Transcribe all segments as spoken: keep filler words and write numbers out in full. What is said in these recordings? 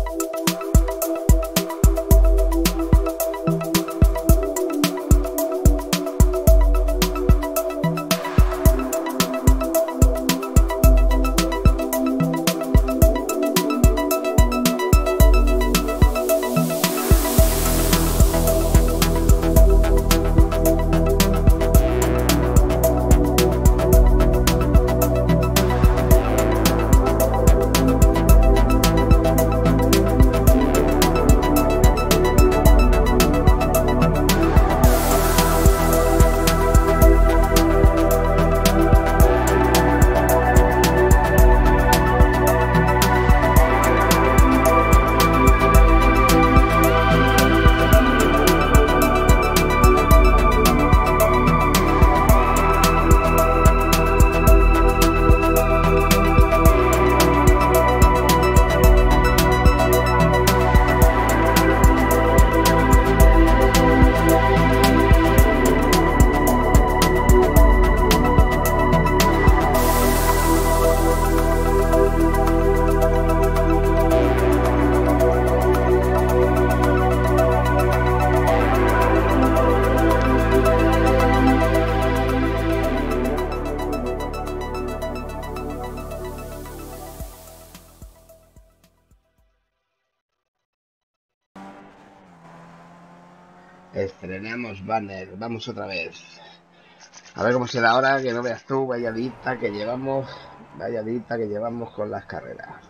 Estrenamos banner, vamos otra vez. A ver cómo será ahora, que no veas tú, valladita que llevamos, valladita que llevamos con las carreras.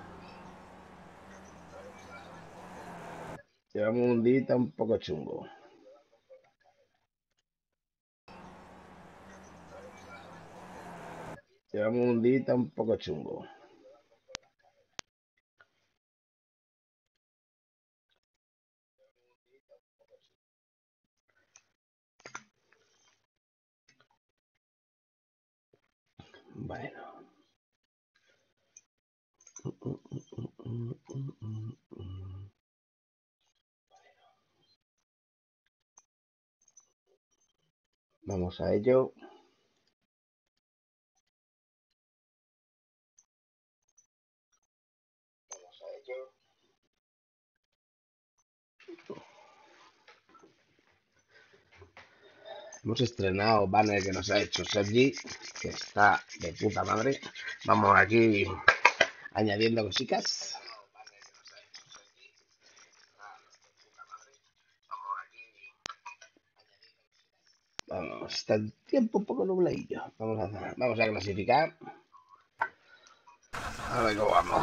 Llevamos un día un poco chungo. Llevamos un día un poco chungo. Bueno. Vamos a ello. Vamos a ello. Hemos estrenado banner que nos ha hecho Sergi, que está de puta madre. Vamos aquí añadiendo cositas. Vamos, está el tiempo un poco nubladillo. Vamos a, vamos a clasificar. A ver cómo vamos.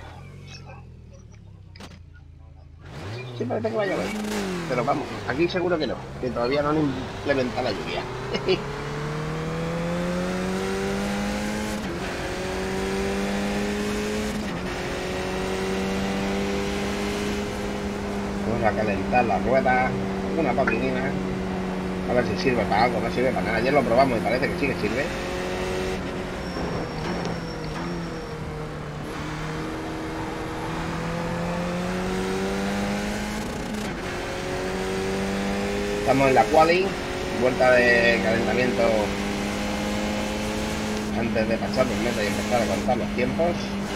Sí, parece que vaya a llover. Pero vamos, aquí seguro que no, que todavía no han implementado la lluvia. Vamos a calentar la rueda, una patinina. A ver si sirve para algo, no sirve para nada. Ayer lo probamos y parece que sí que sirve. Estamos en la quali, vuelta de calentamiento antes de pasar por meta y empezar a contar los tiempos.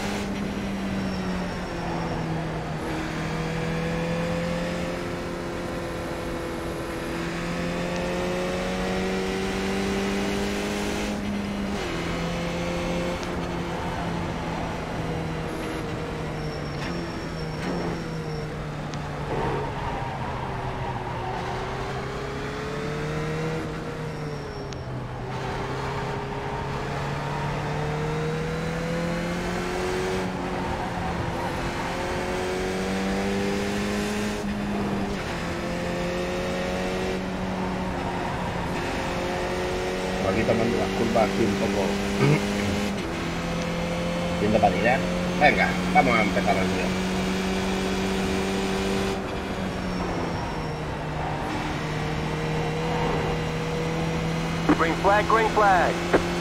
Aquí tomando las curvas así un poco yendo para tirar. Venga, vamos a empezar el día. Green flag, green flag.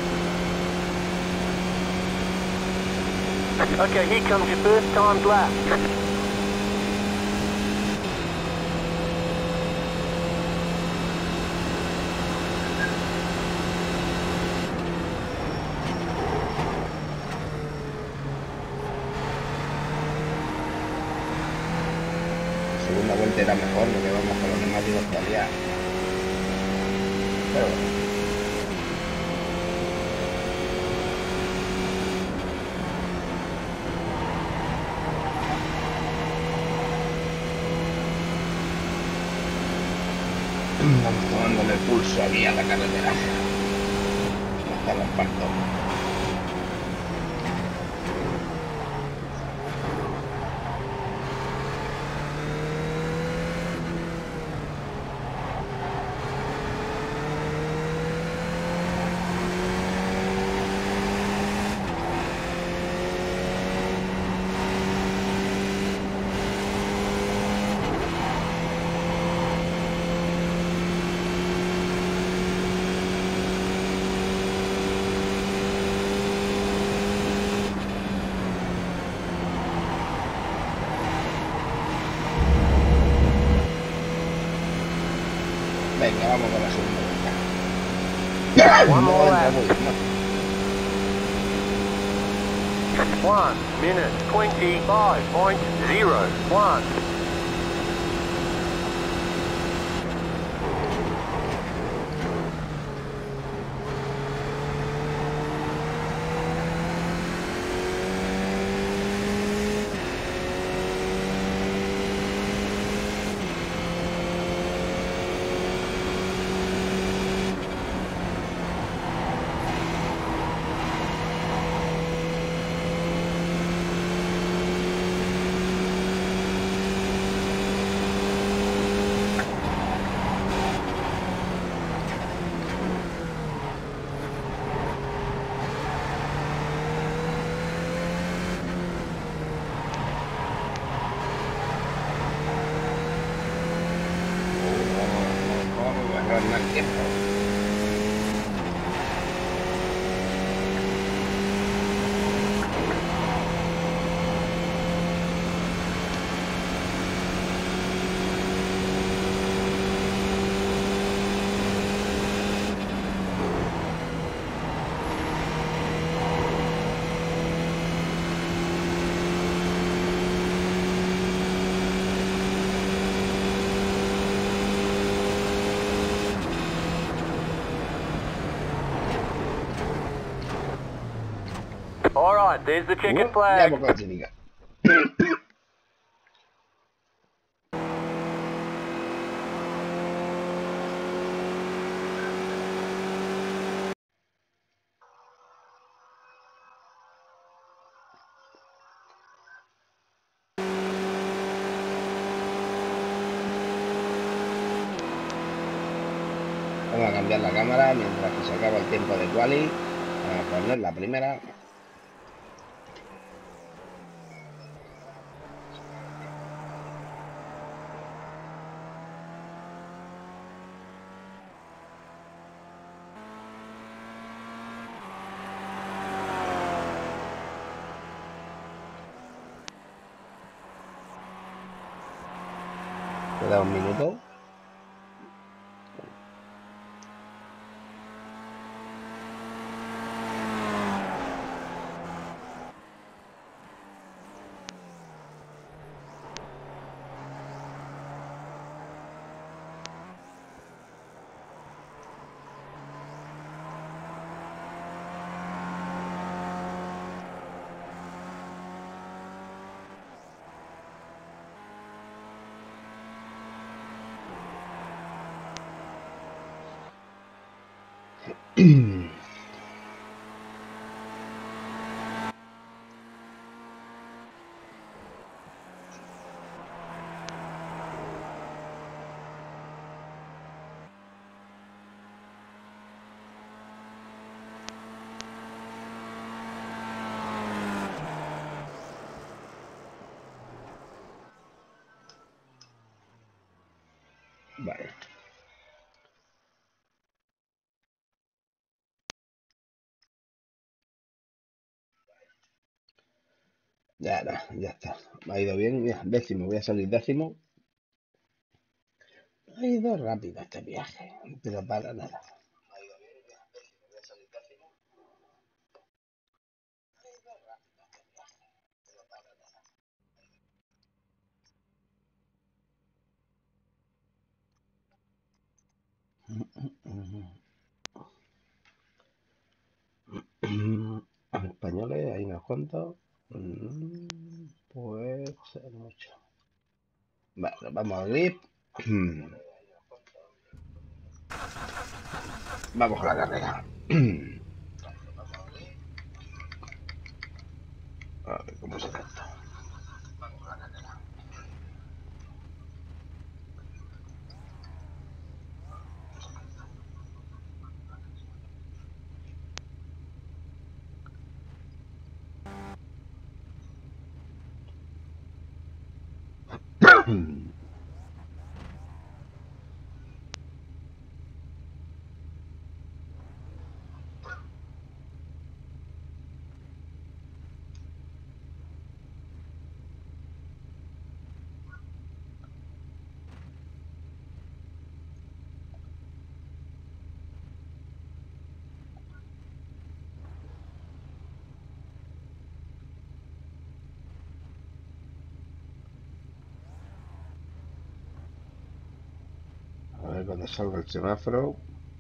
Okay, here comes your first timed lap. este era mejor porque vamos con los neumáticos todavía. Pero bueno. Vamos tomándole el pulso aquí a la carretera. Hasta los partos. Venga, vamos con la segunda vuelta. One more No, lap. no, no. One minute twenty-five point zero one. Más tiempo. All right, there's the chicken Uh, flag. ya hemos clasificado. Vamos a cambiar la cámara mientras que se acaba el tiempo de quali. Vamos a poner la primera. Queda un minuto. Vale. Ya, no, ya está. Me ha ido bien. Mira, décimo, voy a salir décimo. Ha ido rápido este viaje, pero para nada. Españoles, hay unos cuantos. Pues mucho. Vale, vamos a grip. Vamos a la carrera. A ver cómo se trata. Vamos a la carrera. A ver cuando salga el semáforo.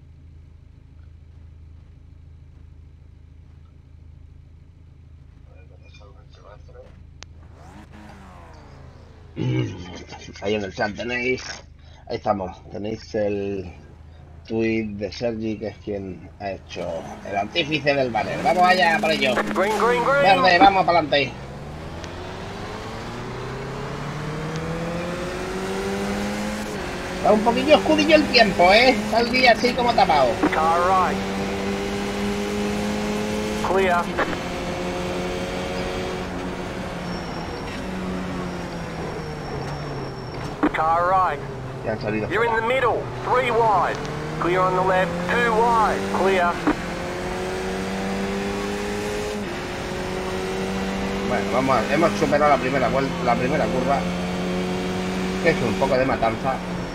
Ahí en el chat tenéis, ahí estamos, tenéis el tweet de Sergi, que es quien ha hecho el artífice del banner. Vamos allá por ello. Green, green, green. Verde, vamos para adelante. Está un poquillo oscurillo el tiempo, ¿eh? Está el día así como tapado. Car right. Clear. Car right. Ya han salido. You're in the middle. Three wide. Clear on the left. Two wide. Clear. Bueno, vamos a, hemos superado la primera vuelta, la primera curva, que es un poco de matanza.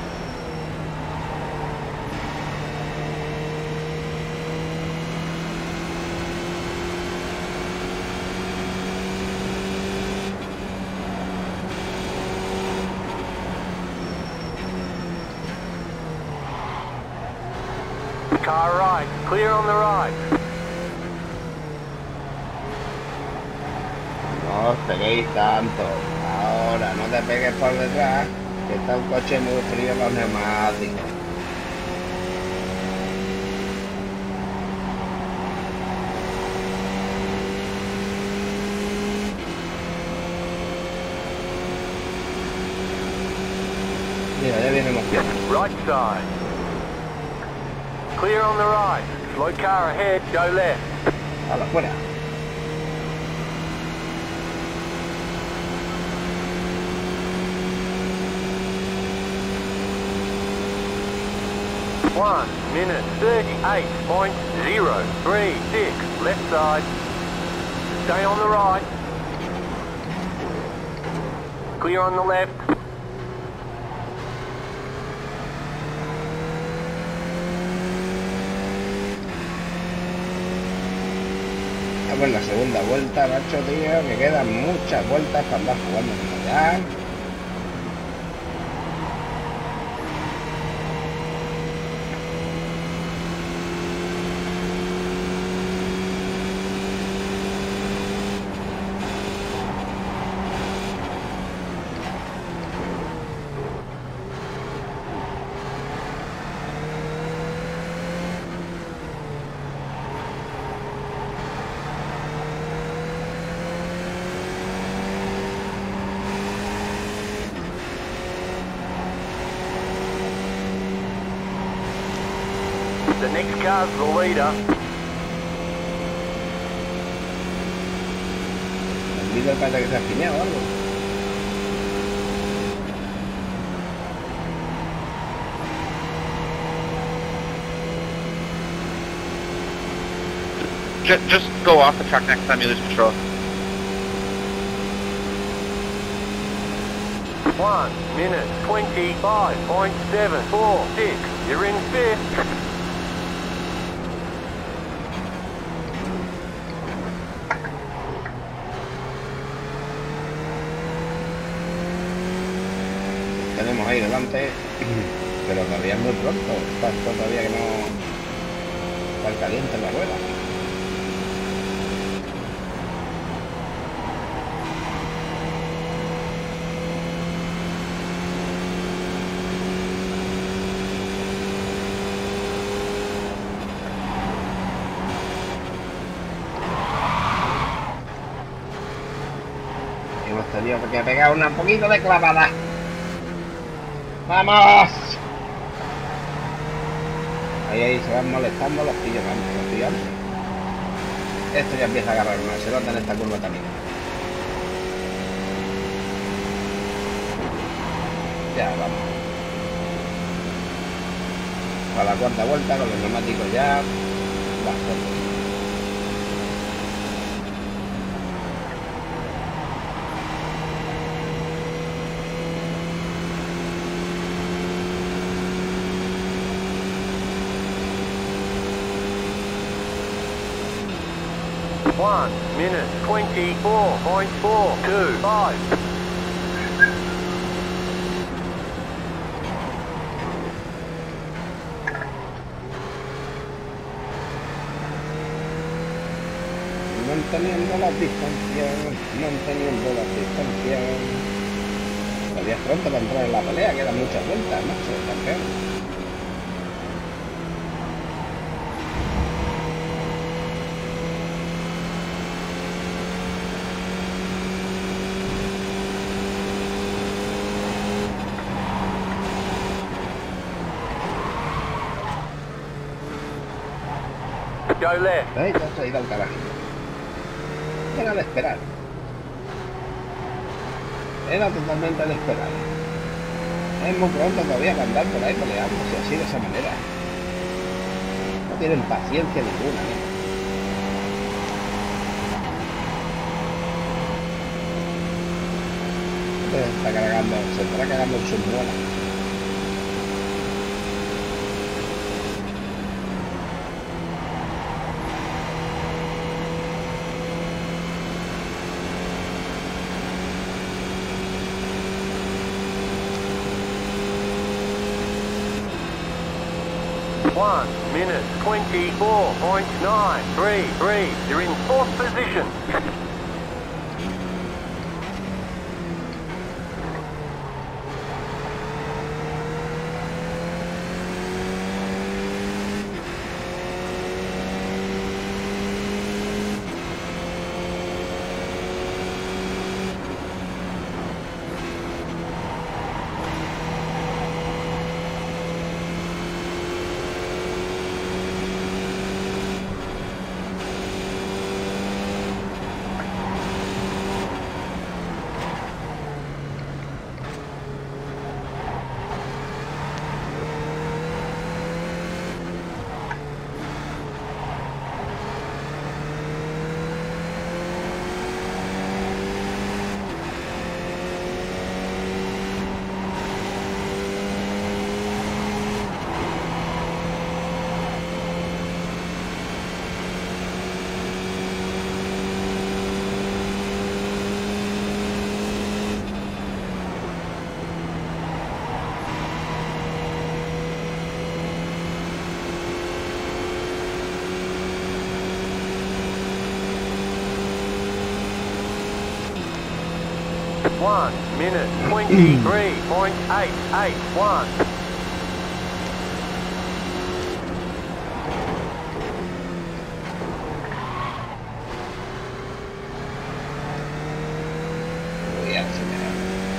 Car right. Clear on the right. No os peguéis tanto. Ahora no te pegues por detrás, que está el coche muy frío los neumáticos. Mira, ya viene emoción. Right side. Clear on the right. Slow car ahead. Go left. A la fuera. One minute thirty-eight point zero three six. Left side. Stay on the right. Clear on the left. Vamos en la segunda vuelta, macho, tío, que quedan muchas vueltas para andar jugando como ya. The next car's the leader. El líder parece que se ha giñado o algo. Just, just go off the track next time you lose control. One minute twenty-five point seven four six. You're in fifth. Tenemos ahí delante Pero todavía es muy pronto. Está esto todavía que no... Está caliente en la rueda. Hemos tenido que pegar una poquito de clavada. ¡Vamos! Ahí, ahí se van molestando los pillos, los pillos. Esto ya empieza a agarrar una, se nota en esta curva también. Ya, vamos. A la cuarta vuelta con los neumáticos ya bastante. One minute twenty-four point four two five. Manteniendo las distancias, manteniendo las distancias. Todavía es pronto para entrar en la pelea, quedan muchas vueltas, macho, campeón. Go left. Ahí ya se ha ido al carajillo. Era de esperar. Era totalmente de esperar. Es muy pronto todavía para andar por ahí peleándose así de esa manera. No tienen paciencia ninguna, ¿eh? Se está cargando, se estará cagando en sus muelas. One minute twenty-four point nine three three. You're in fourth position. One minute twenty-three point eight eight one. Voy a acelerar.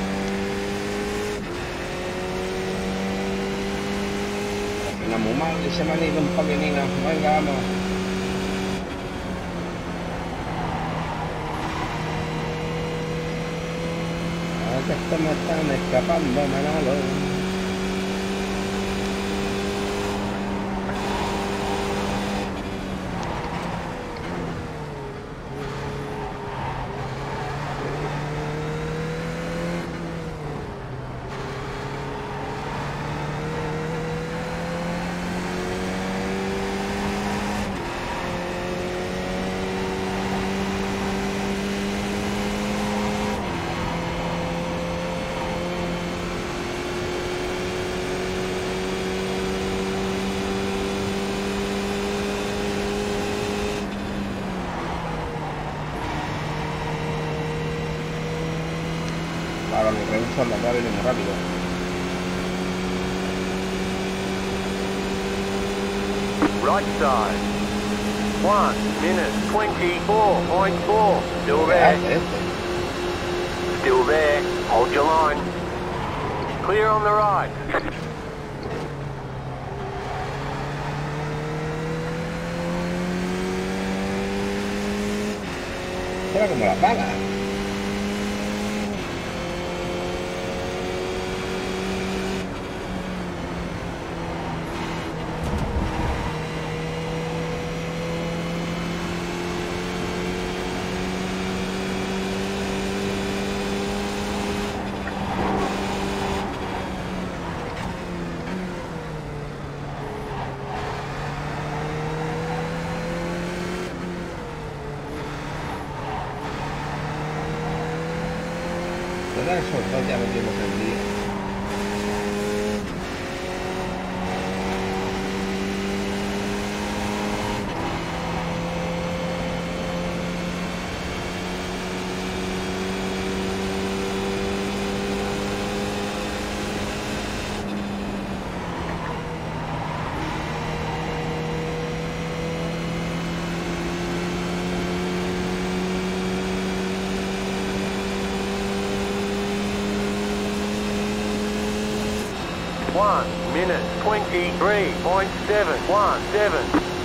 Una muy mal y se me han ido un poquitino. Venga, vamos. Que esto me están escapando, Manolo. solda, va a venir muy rápido. Right side. one minute twenty-four point four. Still ¿Qué there. hace este? Still there. Hold your line. Clear on the right. Era como las balas. Esos dos ya metimos el día. one minute twenty-three point seven one seven.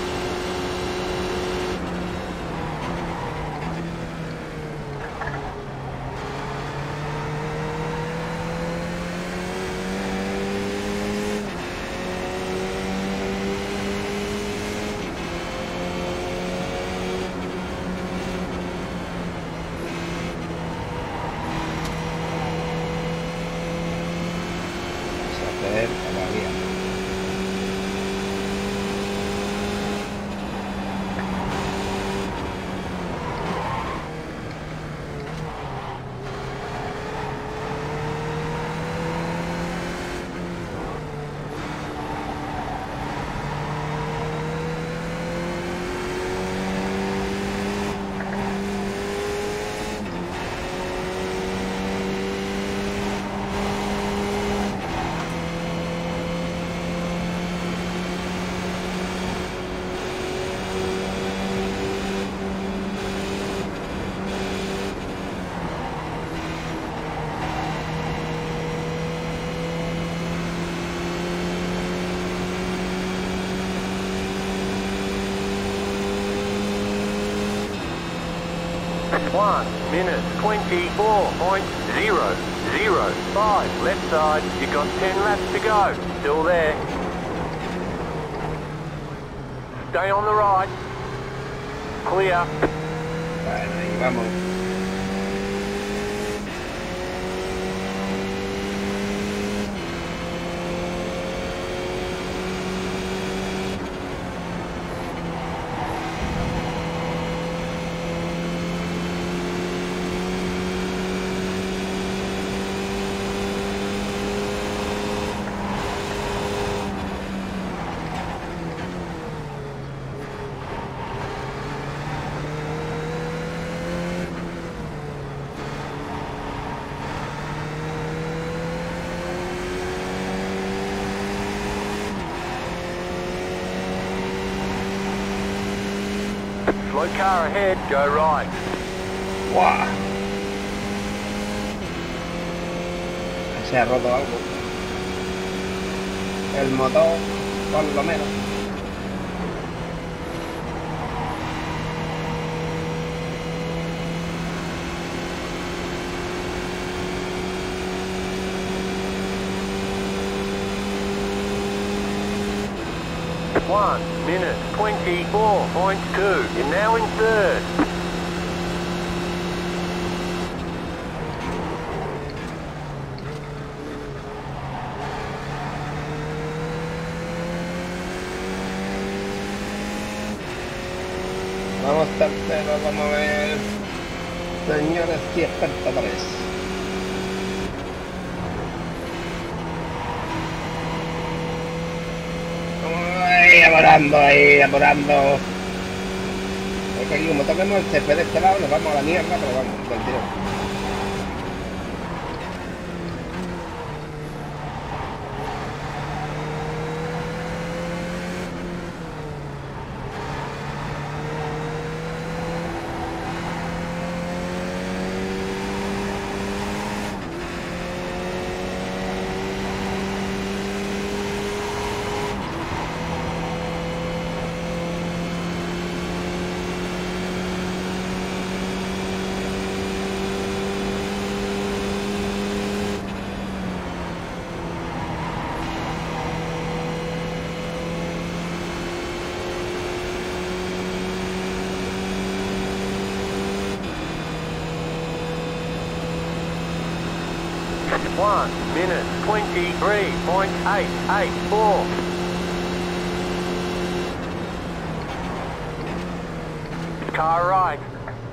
Hacer todavía. one minute twenty-four point zero zero five. Left side. You've got ten laps to go. Still there. Stay on the right. Clear. Bueno, ahí vamos. Slow car ahead. Go right. ¡Guau! Se ha roto algo. El motor, por lo menos. one minute twenty-four point two. You're now in third. Vamos tercero, vamos a ver. Señores y espectadores. Ay, apurando ahí, apurando. Es que aquí como toquemos el césped de este lado nos vamos a la mierda, pero vamos, del tirón. one minute twenty-three point eight eight four. Car right.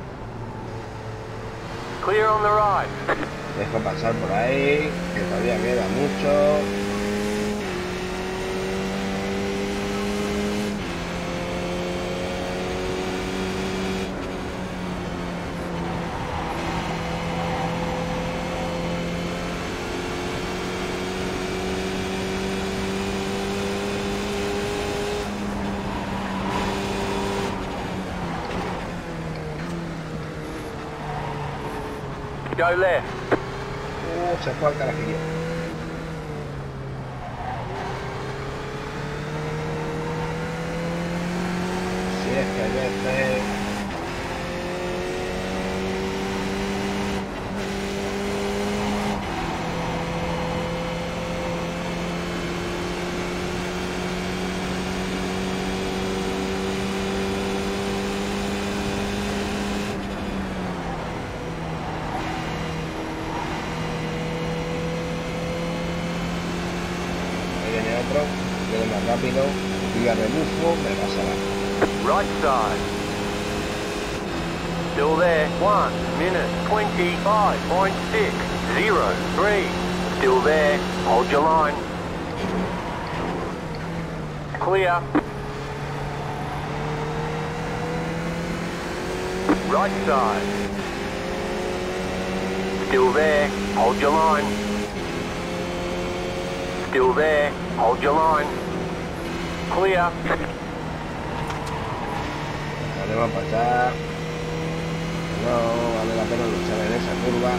Clear on the right. Dejo pasar por ahí, que todavía queda mucho. Go left. Uh, se fue al carajillo. Si es que hay veces... Viene más rápido y a rebufo me pasará. Right side. Still there. one minute twenty-five point six zero three. Still there. Hold your line. Clear. Right side. Still there. Hold your line. Still there. Hold your line. Clear. Vale, va a pasar. No vale la pena luchar en esa curva.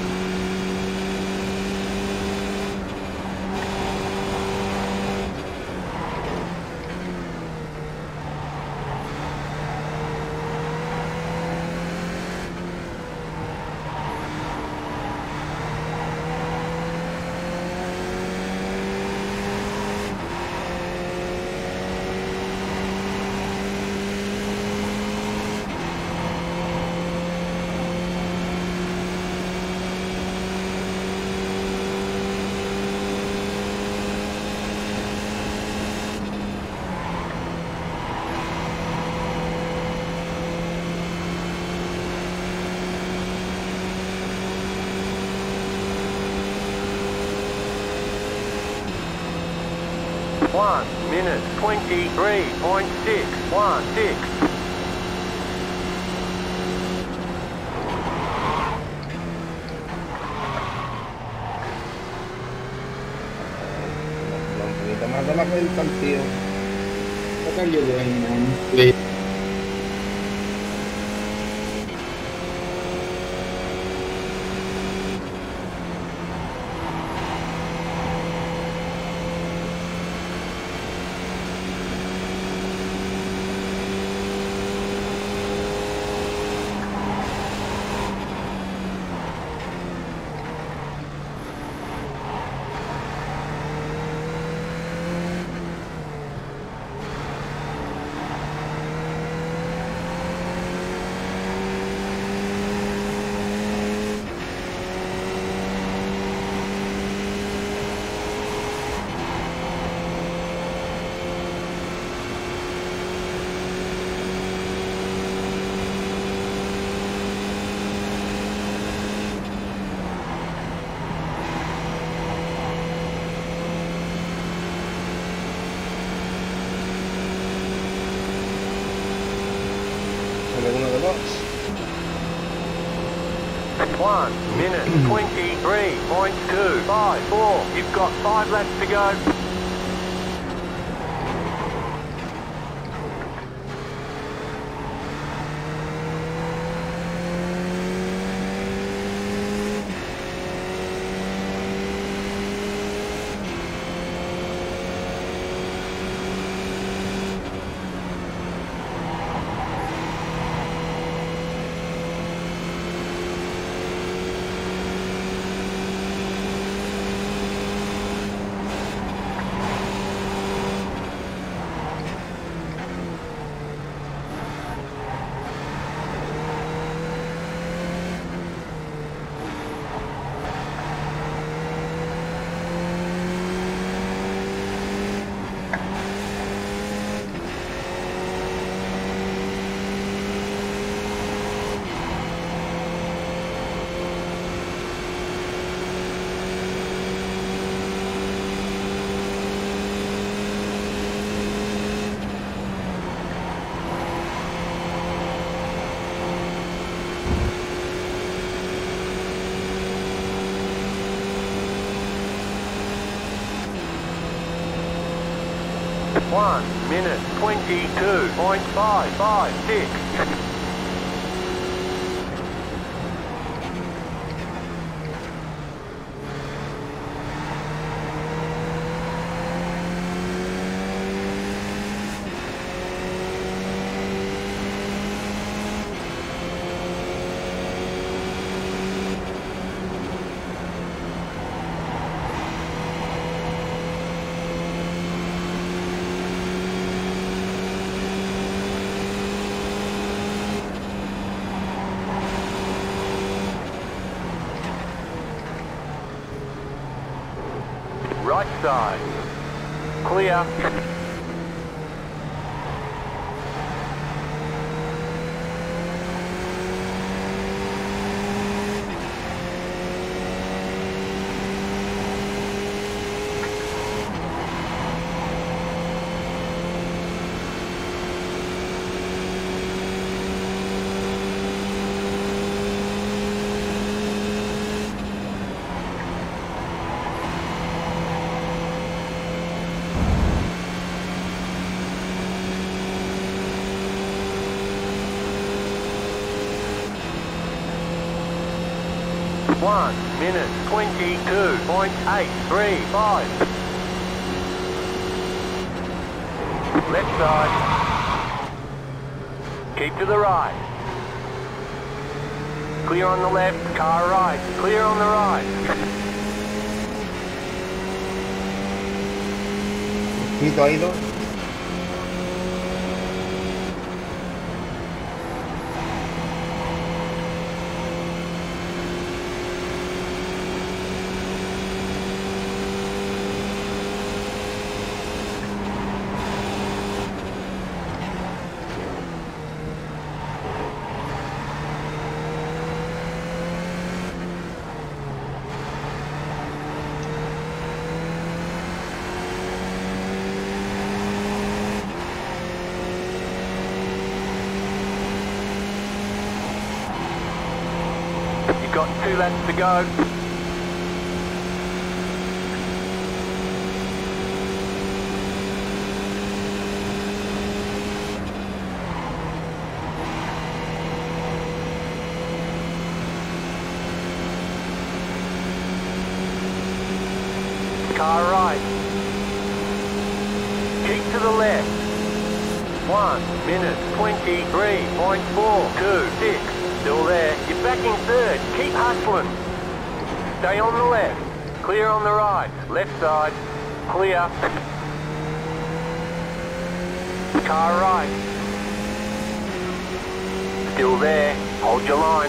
one minute twenty-three point six one six. Un poquito más de la cuenta, tío. What are you doing, man? Please. Uno de dos. one minute twenty-three point two five four. You've got five laps to go. one minute twenty-two point five five six. Right side. Clear. One minute twenty-two point eight three five. Left side. Keep to the right. Clear on the left, car right. Clear on the right. Tito ha ido. Got two laps to go. Car right. Keep to the left. One minute twenty-three point four two six. Still there. You're back in third. Keep hustling. Stay on the left. Clear on the right. Left side. Clear. Car right. Still there. Hold your line.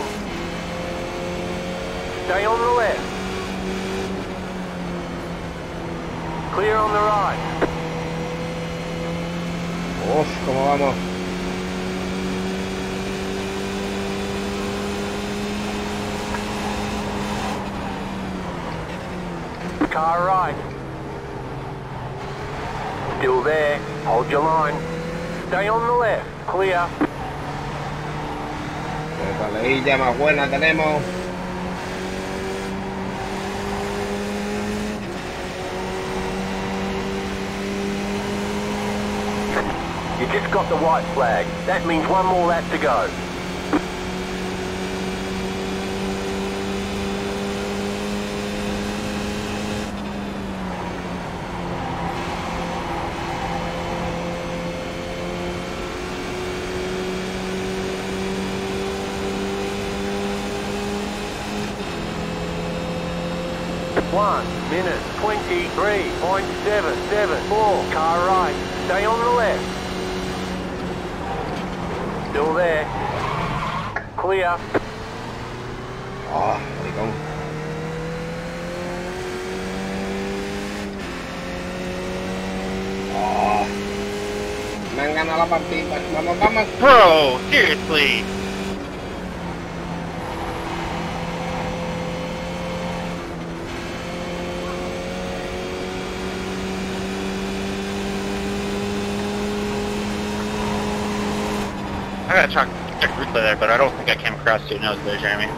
Stay on the left. Clear on the right. Uf, cómo vamos. Car right. Still there. Hold your line. Stay on the left. Clear. La paleilla más buena tenemos. You just got the white flag. That means one more lap to go. One minute twenty-three point seven seven four. Car right. Stay on the left. Still there. Clear. Oh, maricón. Oh. Me han ganado la partida. Vamos, vamos. Bro, seriously. I gotta check, check replay there, but I don't think I came across two nose there, Jeremy.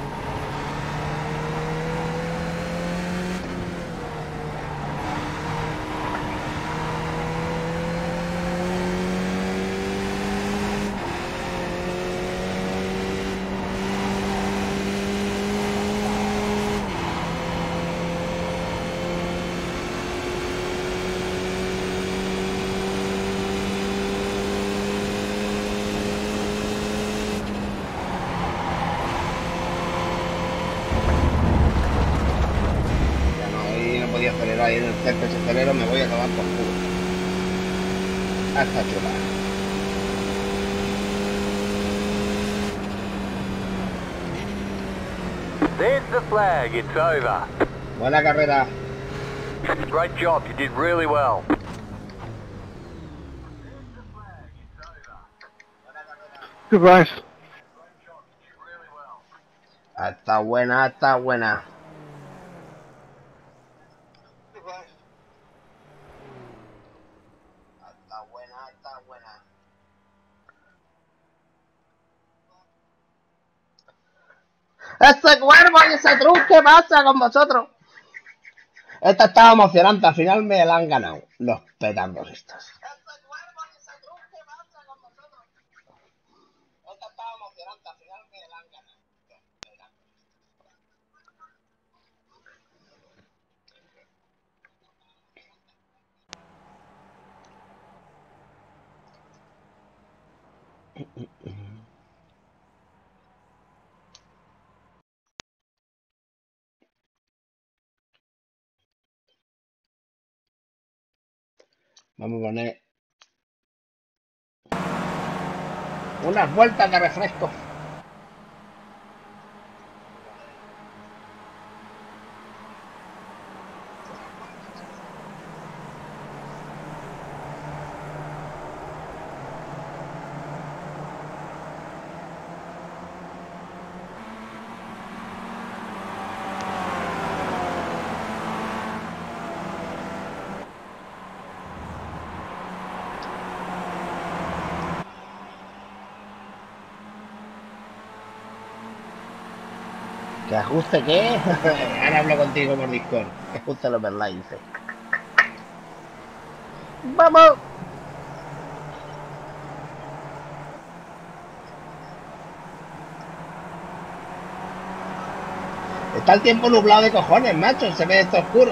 acerque ese acelero me voy a tomar por culo. Hasta chula. There's the flag, it's over. Buena carrera. Great job, you did really well. Goodbye. Está buena, está buena. Está buena, está buena. ¡Ese cuervo y ese truco! ¿Qué pasa con vosotros? Esta estaba emocionante, al final me la han ganado. Los petardos estos. ¡Ese cuervo y ese truco! ¿Qué pasa con vosotros? Esta estaba emocionante, al final me la han ganado. Los petardos. Vamos a poner unas vueltas de refresco. ¿Que ajuste qué? Ahora hablo contigo por Discord. Que ajuste los overlays, dice. ¡Vamos! Está el tiempo nublado de cojones, macho. Se ve esto oscuro.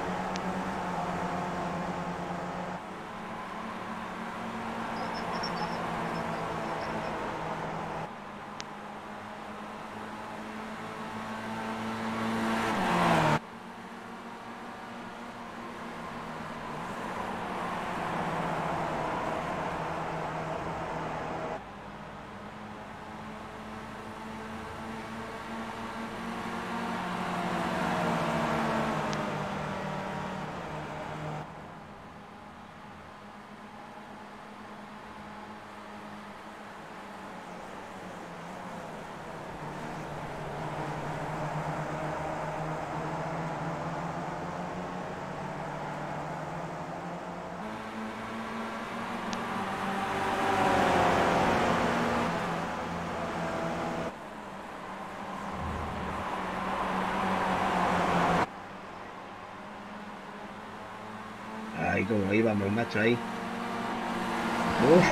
Ahí como íbamos, macho, ahí. Uf.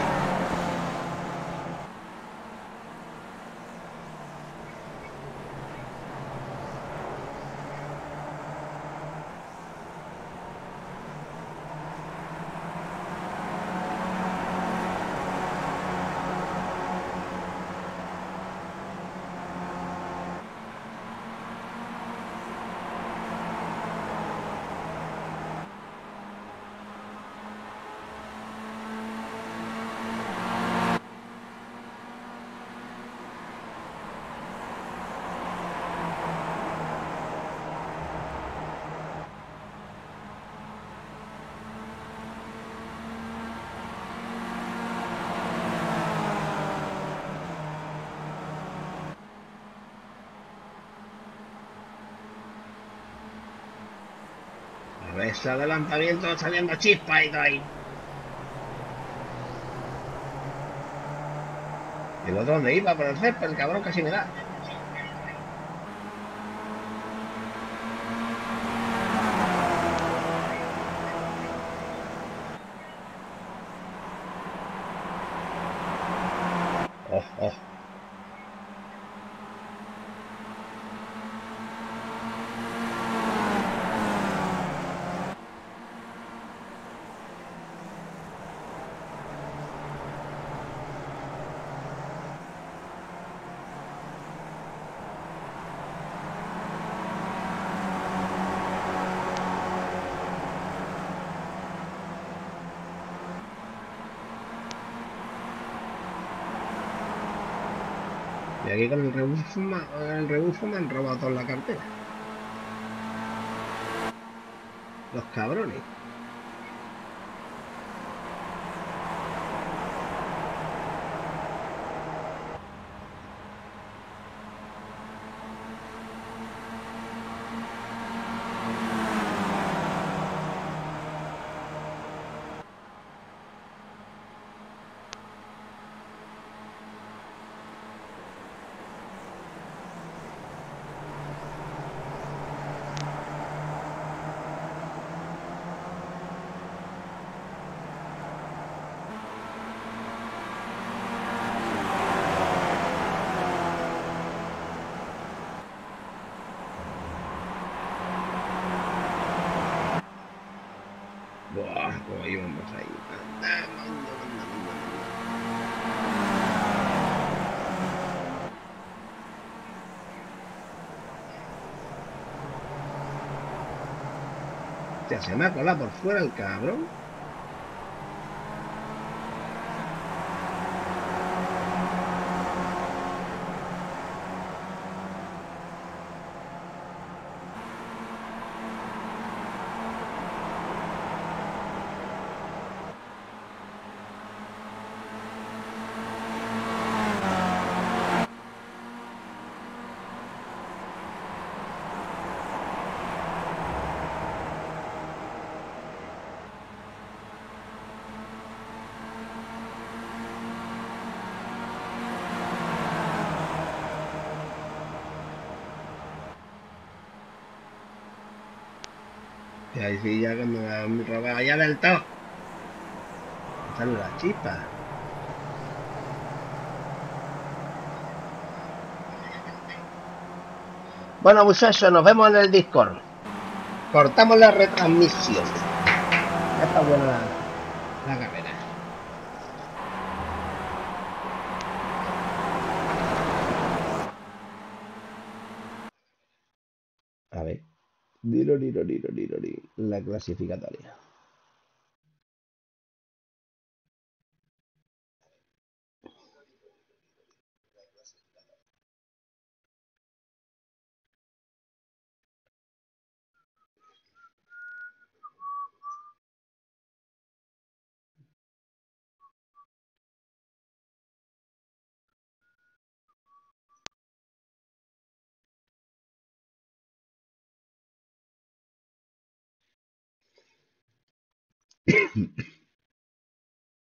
Ese adelantamiento saliendo chispa y todo ahí. ¿El otro dónde iba? Por el césped, el cabrón casi me da. Oh, oh. Y aquí con el rebufo, ma- el rebufo me han robado toda la cartera. Los cabrones. Buah, cómo íbamos ahí. Anda, manda, manda, manda, manda. Hostia, se me ha colado por fuera el cabrón. Y ahí sí, ya cuando me robaba ya del todo. Salen las chispas. Bueno, muchachos, nos vemos en el Discord. Cortamos la retransmisión. Ya está buena la, la carrera. A ver. Diro, diro, diro, diro, diro. La clasificatoria.